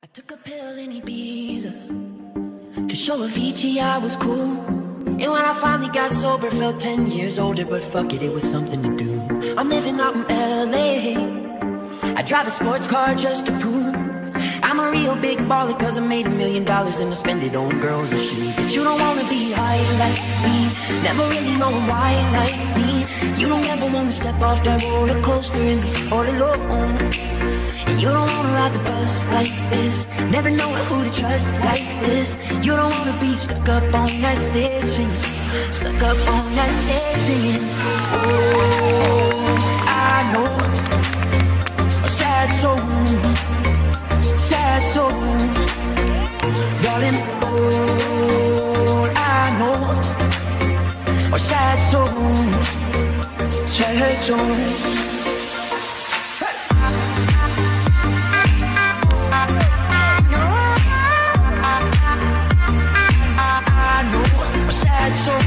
Took a pill in Ibiza to show Avicii I was cool. And when I finally got sober, felt 10 years older. But fuck it, it was something to do. I'm living out in LA. I drive a sports car just to prove I'm a real big baller, cause I made $1 million and I spend it on girls and shoes. But you don't wanna be high like me, never really know why like me. You don't ever wanna step off that roller coaster and be all alone. And you don't wanna ride the bus like this, never know who to trust like this. You don't wanna be stuck up on that stage singing, stuck up on that stage singing. Oh, I know a sad soul, sad souls, darling. All I know are sad souls, sad souls. Sad soul.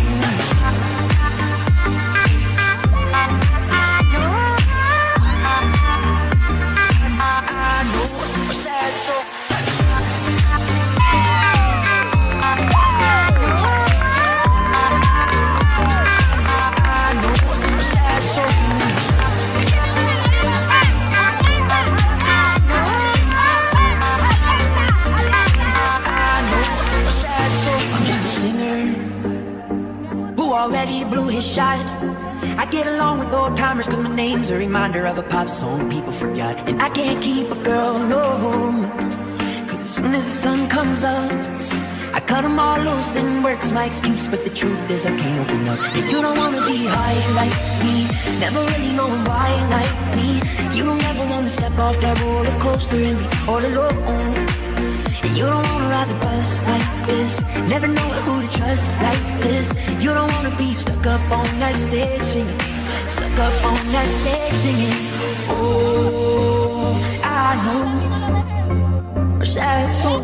Already blew his shot. I get along with old timers cause my name's a reminder of a pop song people forgot. And I can't keep a girl, no, cause as soon as the sun comes up I cut them all loose and work's my excuse. But the truth is I can't open up. If you don't wanna be high like me, never really know why like me. You don't ever wanna step off that roller coaster and be all alone. And you don't wanna ride the bus like this, never know who to trust like this. You don't wanna be stuck up on that stage singing, stuck up on that stage singing. Oh, I know a sad soul,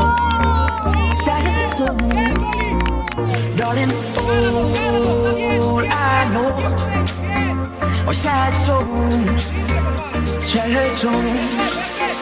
sad soul, darling. All I know are sad souls, sad souls.